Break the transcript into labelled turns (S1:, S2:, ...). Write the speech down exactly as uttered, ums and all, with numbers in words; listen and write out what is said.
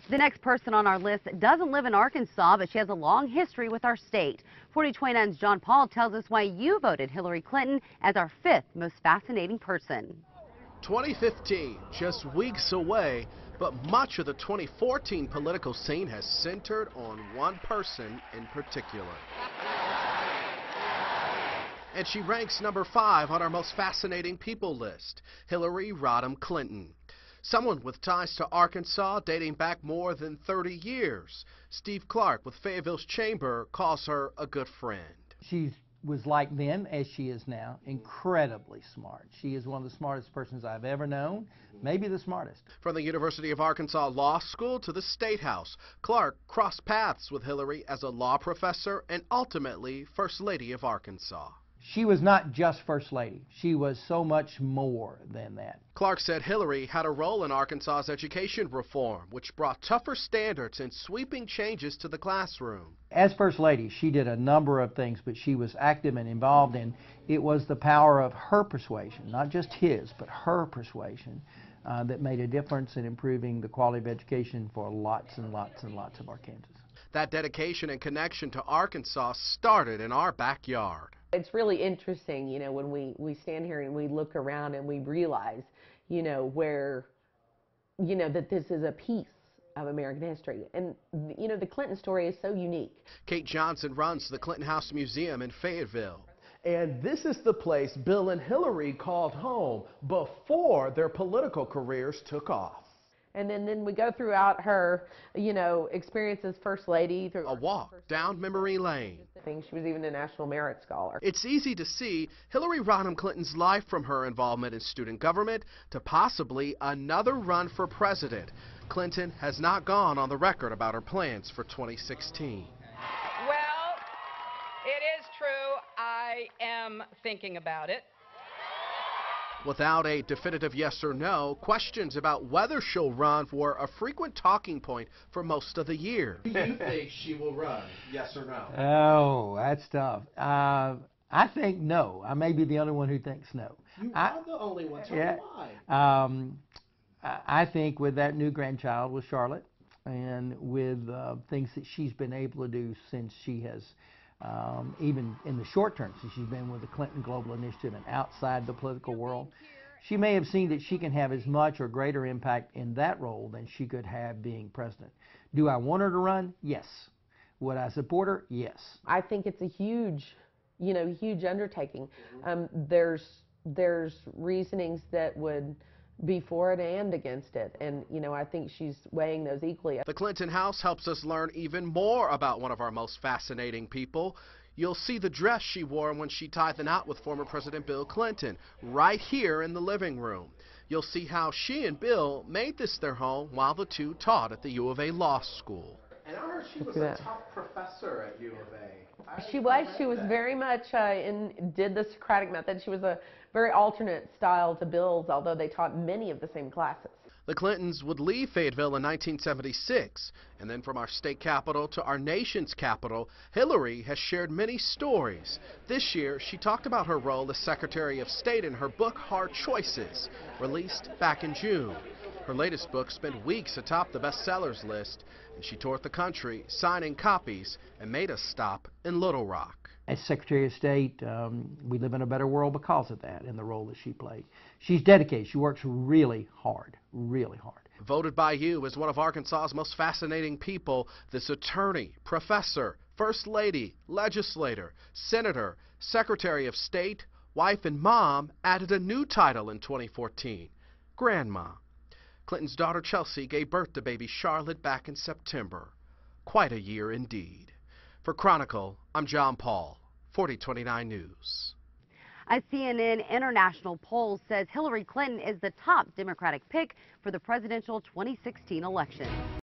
S1: The next person on our list doesn't live in Arkansas, but she has a long history with our state. forty twenty-nine's John Paul tells us why you voted Hillary Clinton as our fifth most fascinating person.
S2: twenty fifteen, just weeks away, but much of the twenty fourteen political scene has centered on one person in particular. And she ranks number five on our most fascinating people list, Hillary Rodham Clinton. Someone with ties to Arkansas dating back more than thirty years. Steve Clark with Fayetteville's Chamber calls her a good friend.
S3: She was like them as she is now, incredibly smart. She is one of the smartest persons I've ever known, maybe the smartest.
S2: From the University of Arkansas Law School to the State House, Clark crossed paths with Hillary as a law professor and ultimately First Lady of Arkansas.
S3: She was not just First Lady. She was so much more than that.
S2: Clark said Hillary had a role in Arkansas's education reform, which brought tougher standards and sweeping changes to the classroom.
S3: As First Lady, she did a number of things, but she was active and involved in. It was the power of her persuasion, not just his, but her persuasion, uh, that made a difference in improving the quality of education for lots and lots and lots of Arkansans.
S2: That dedication and connection to Arkansas started in our backyard.
S4: It's really interesting, you know, when we, we stand here and we look around and we realize, you know, where, you know, that this is a piece of American history. And, you know, the Clinton story is so unique.
S2: Kate Johnson runs the Clinton House Museum in Fayetteville.
S5: And this is the place Bill and Hillary called home before their political careers took off.
S4: And then, then we go throughout her, you know, experience as First Lady. Through
S2: a walk down memory lane.
S4: I think she was even a National Merit Scholar.
S2: It's easy to see Hillary Rodham Clinton's life from her involvement in student government to possibly another run for president. Clinton has not gone on the record about her plans for twenty sixteen.
S6: Well, it is true. I am thinking about it.
S2: Without a definitive yes or no, questions about whether she'll run were a frequent talking point for most of the year. Do you think she will run, yes or no?
S3: Oh, that's tough. Uh, I think no. I may be the only one who thinks no.
S2: You
S3: I,
S2: are the only one, so
S3: yeah,
S2: why?
S3: Um, I think with that new grandchild with Charlotte and with uh, things that she's been able to do since she has Um, even in the short term, since she's been with the Clinton Global Initiative and outside the political world, she may have seen that she can have as much or greater impact in that role than she could have being president. Do I want her to run? Yes. Would I support her? Yes.
S4: I think it's a huge, you know, huge undertaking. Um, there's there's reasonings that would be for it and against it, and you know, I think she's weighing those equally.
S2: The Clinton House helps us learn even more about one of our most fascinating people. You'll see the dress she wore when she tied the knot with former President Bill Clinton right here in the living room. You'll see how she and Bill made this their home while the two taught at the U of A Law School. And I heard she was a top professor at U of A.
S4: She was. She was very much uh, in, did the Socratic method. She was a very alternate style to Bill's, although they taught many of the same classes.
S2: The Clintons would leave Fayetteville in nineteen seventy-six, and then from our state capital to our nation's capital, Hillary has shared many stories. This year, she talked about her role as Secretary of State in her book, Hard Choices, released back in June. Her latest book spent weeks atop the bestsellers list, and she toured the country, signing copies, and made a stop in Little Rock.
S3: As Secretary of State, um, we live in a better world because of that and the role that she played. She's dedicated. She works really hard, really hard.
S2: Voted by you as one of Arkansas's most fascinating people, this attorney, professor, First Lady, legislator, senator, Secretary of State, wife and mom added a new title in twenty fourteen, Grandma. Clinton's daughter Chelsea gave birth to baby Charlotte back in September. Quite a year indeed. For Chronicle, I'm John Paul, forty twenty-nine News.
S1: A C N N international poll says Hillary Clinton is the top Democratic pick for the presidential twenty sixteen election.